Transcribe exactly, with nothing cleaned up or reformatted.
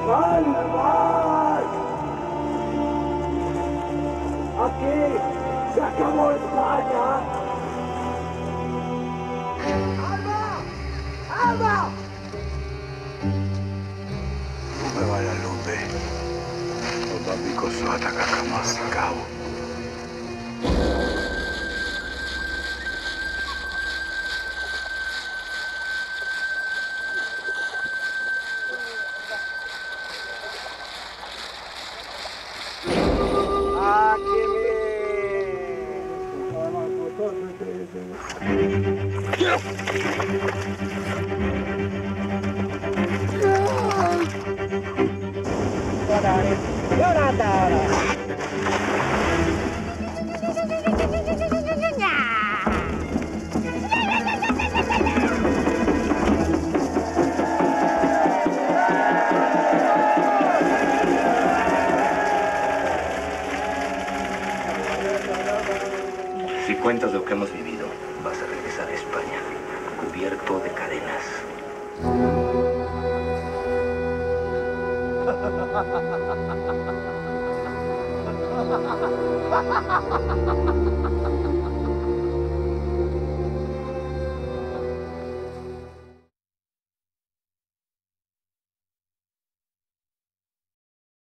¡Calma! ¡Aquí se acabó España! ¡Alba! ¡Alba! Lupe, Mozambique só atacar com nosso carro. Si cuentas lo que hemos vivido, vas a regresar a España, cubierto de cadenas. ¡Ja, ja, ja!